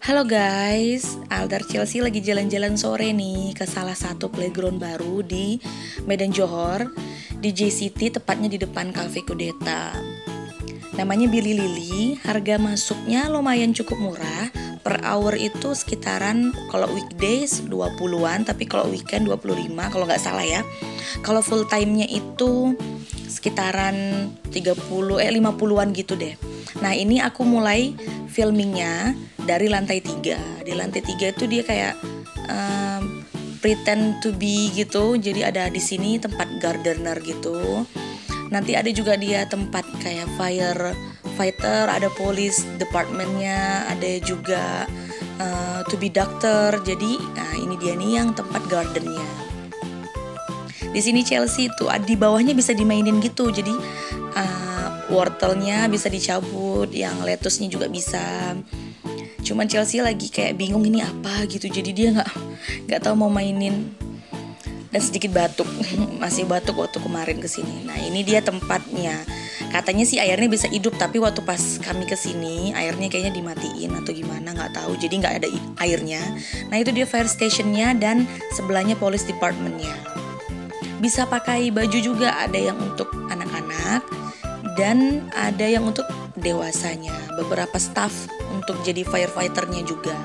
Halo guys, Aldar Chelsea lagi jalan-jalan sore nih ke salah satu playground baru di Medan Johor, di JCT, tepatnya di depan Cafe Kudeta. Namanya Billy Lily, harga masuknya lumayan cukup murah. Per hour itu sekitaran kalau weekdays 20-an, tapi kalau weekend 25 kalau nggak salah ya. Kalau full time-nya itu sekitaran 50-an gitu deh. Nah, ini aku mulai filmingnya dari lantai 3. Di lantai 3 itu dia kayak pretend to be gitu. Jadi ada di sini tempat gardener gitu. Nanti ada juga dia tempat kayak fighter, ada police departmentnya, ada juga to be doctor. Jadi ini dia nih yang tempat gardennya. Di sini Chelsea tuh di bawahnya bisa dimainin gitu. Jadi wortelnya bisa dicabut, yang lettuce-nya juga bisa. Cuman Chelsea lagi kayak bingung ini apa gitu. Jadi dia nggak tahu mau mainin, dan sedikit batuk. Masih batuk waktu kemarin kesini. Nah, ini dia tempatnya. Katanya sih airnya bisa hidup, tapi waktu pas kami kesini airnya kayaknya dimatiin atau gimana, nggak tahu. Jadi nggak ada airnya. Nah, itu dia fire stationnya dan sebelahnya police departmentnya. Bisa pakai baju juga, ada yang untuk anak-anak dan ada yang untuk dewasanya. Beberapa staff untuk jadi firefighternya juga.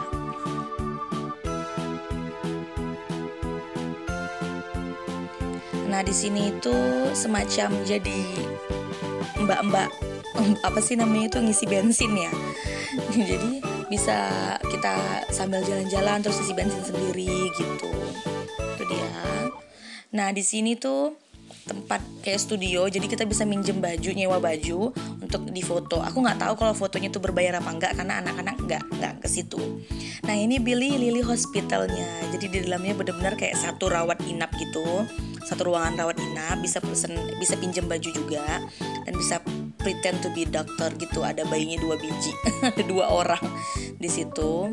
Nah, di sini itu semacam jadi mbak-mbak apa sih namanya itu, ngisi bensin ya. Jadi bisa kita sambil jalan-jalan terus isi bensin sendiri gitu. Itu dia. Nah, di sini tuh tempat kayak studio, jadi kita bisa minjem baju, nyewa baju untuk difoto. Aku nggak tahu kalau fotonya tuh berbayar apa enggak, karena anak-anak nggak ke situ. Nah, ini Billy Lily Hospitalnya. Jadi di dalamnya benar-benar kayak satu rawat inap gitu, satu ruangan rawat inap. Bisa bisa pinjem baju juga, dan bisa pretend to be doctor gitu. Ada bayinya 2 biji, ada 2 orang di situ.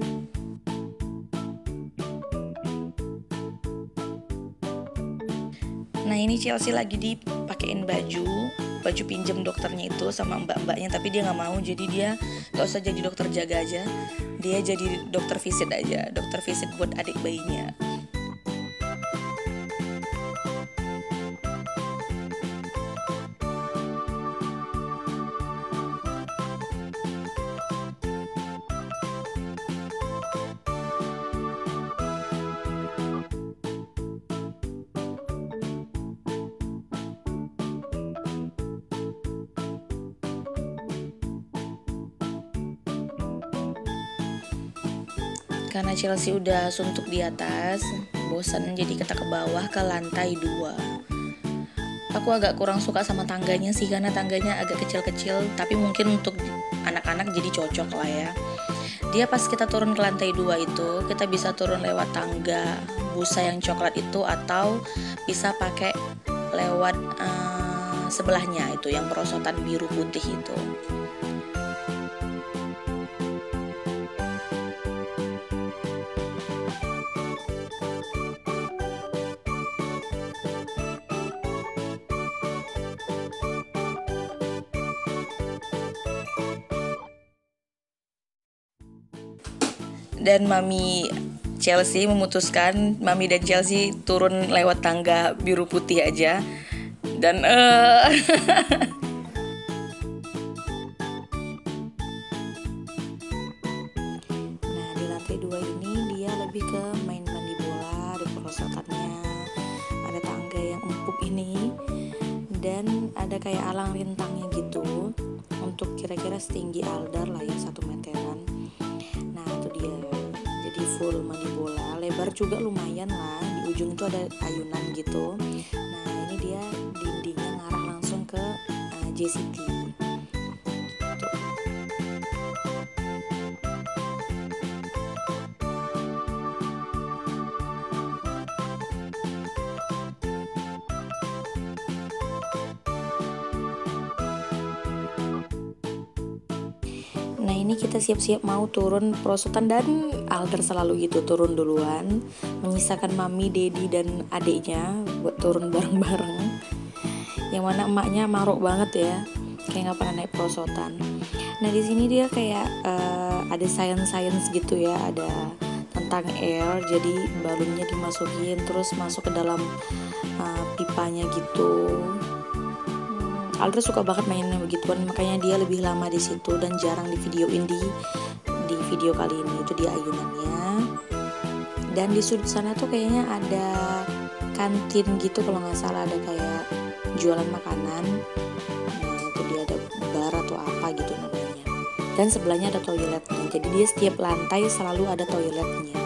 Nah, ini Chelsea lagi dipakein baju pinjem dokternya itu sama mbak-mbaknya, tapi dia nggak mau. Jadi dia nggak usah jadi dokter jaga aja, dia jadi dokter visit aja, dokter visit buat adik bayinya. Karena Chelsea udah suntuk di atas, bosan, jadi kita ke bawah ke lantai 2. Aku agak kurang suka sama tangganya sih, karena tangganya agak kecil-kecil, tapi mungkin untuk anak-anak jadi cocok lah ya. Dia pas kita turun ke lantai 2 itu, kita bisa turun lewat tangga busa yang coklat itu, atau bisa pakai lewat sebelahnya itu yang perosotan biru putih itu. Dan Mami dan Chelsea turun lewat tangga biru putih aja. Dan nah, di lantai 2 ini dia lebih ke main mandi bola, ada perosotannya, ada tangga yang empuk ini, dan ada kayak alang rintangnya gitu, untuk kira-kira setinggi Aldar lah ya, 1 meteran. Nah, itu dia, jadi full mandi bola, lebar juga lumayan lah, di ujung itu ada ayunan gitu. Nah, ini dia dindingnya ngarah langsung ke JCT. Nah, ini kita siap-siap mau turun perosotan, dan Alder selalu gitu turun duluan, menyisakan Mami, Dedi, dan adiknya buat turun bareng-bareng. Yang mana emaknya maruk banget ya, kayak nggak pernah naik perosotan. Nah di sini dia kayak ada science gitu ya, ada tentang air. Jadi balonnya dimasukin terus masuk ke dalam pipanya gitu. Aldra suka banget mainnya begituan, makanya dia lebih lama di situ dan jarang di videoin di video kali ini. Itu dia ayunannya. Dan di sudut sana tuh kayaknya ada kantin gitu kalau nggak salah, ada kayak jualan makanan. Nah itu dia ada bar atau apa gitu namanya. Dan sebelahnya ada toiletnya. Jadi dia setiap lantai selalu ada toiletnya.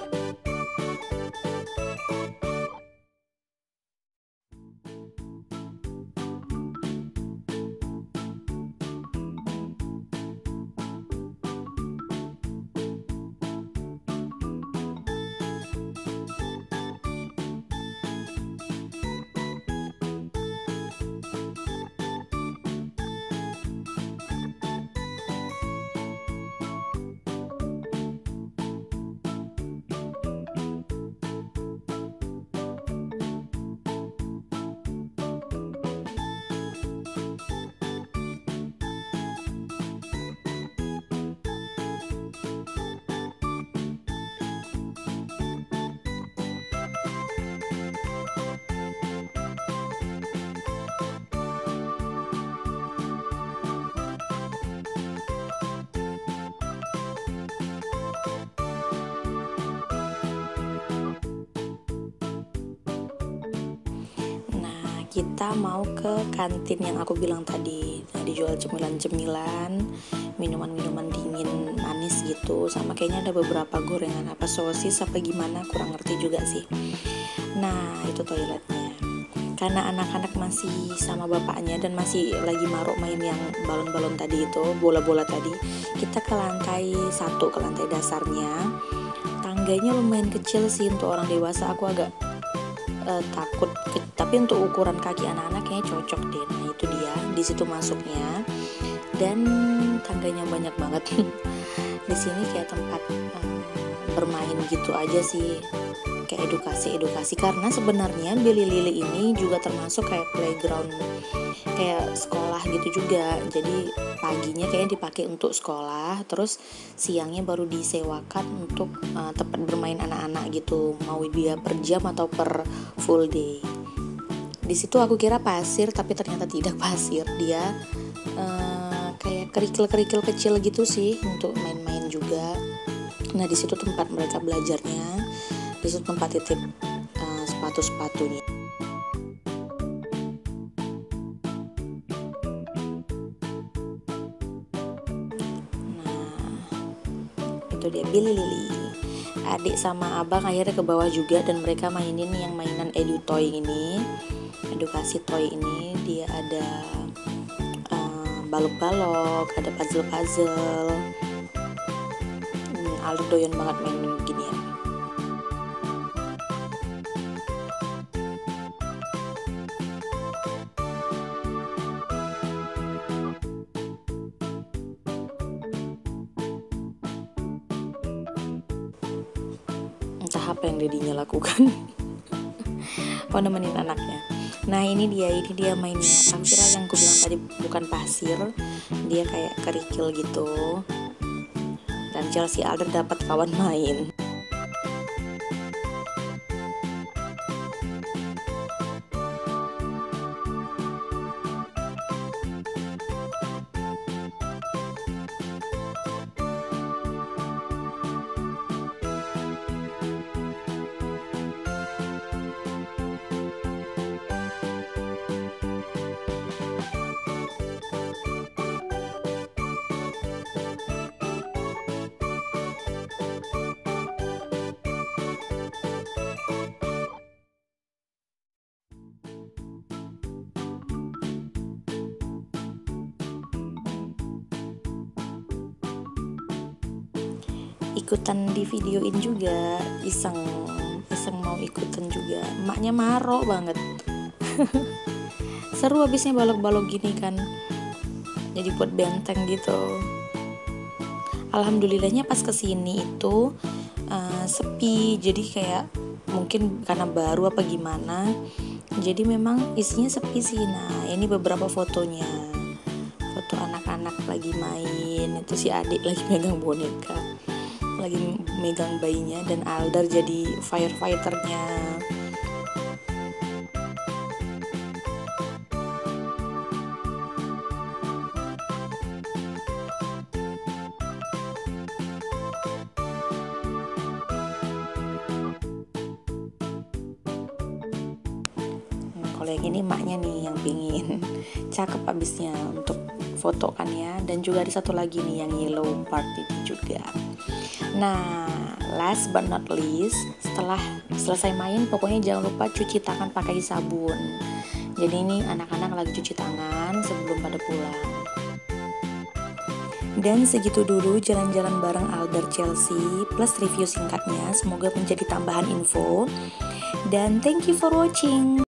Kita mau ke kantin yang aku bilang tadi. Nah, dijual cemilan-cemilan, minuman-minuman dingin manis gitu, sama kayaknya ada beberapa gorengan apa sosis apa gimana, kurang ngerti juga sih. Nah itu toiletnya. Karena anak-anak masih sama bapaknya dan masih lagi maruk main yang balon-balon tadi itu, bola-bola tadi, kita ke lantai 1, ke lantai dasarnya. Tangganya lumayan kecil sih untuk orang dewasa, aku agak takut, tapi untuk ukuran kaki anak-anak kayaknya cocok deh. Nah itu dia, di situ masuknya, dan tangganya banyak banget. Di sini kayak tempat bermain gitu aja sih, kayak edukasi karena sebenarnya Billy Lily ini juga termasuk kayak playground, kayak sekolah gitu juga. Jadi paginya kayaknya dipakai untuk sekolah, terus siangnya baru disewakan untuk tempat bermain anak-anak gitu, mau dia per jam atau per full day. Di situ aku kira pasir, tapi ternyata tidak pasir, dia kayak kerikil-kerikil kecil gitu sih untuk main-main juga. Nah di situ tempat mereka belajarnya, di situ tempat titip sepatu-sepatunya. Itu dia Billy Lily. Adik sama abang akhirnya ke bawah juga, dan mereka mainin yang mainan edukasi toy ini. Dia ada balok-balok, ada puzzle-puzzle. Aldo doyan banget main gini ya. Entah apa yang dedinya lakukan. Oh, nemenin anaknya. Nah ini dia mainnya. Aku kira yang aku bilang tadi bukan pasir, dia kayak kerikil gitu. Dan Chelsea Alder dapat kawan main. Ikutan di videoin juga, iseng mau ikutan juga. Emaknya marok banget. Seru abisnya balok-balok gini kan, jadi buat benteng gitu. Alhamdulillahnya pas kesini itu sepi, jadi kayak mungkin karena baru apa gimana, jadi memang isinya sepi sih. Nah ini beberapa fotonya foto anak-anak lagi main. Itu si adik lagi megang boneka, lagi megang bayinya, dan Alder jadi firefighternya. Kalau yang ini emaknya nih yang pingin. Cakep abisnya untuk foto kan ya. Dan juga ada satu lagi nih yang yellow part itu juga. Nah, last but not least, setelah selesai main pokoknya jangan lupa cuci tangan pakai sabun. Jadi ini anak-anak lagi cuci tangan sebelum pada pulang. Dan segitu dulu jalan-jalan bareng Alder Chelsea plus review singkatnya. Semoga menjadi tambahan info. Dan thank you for watching.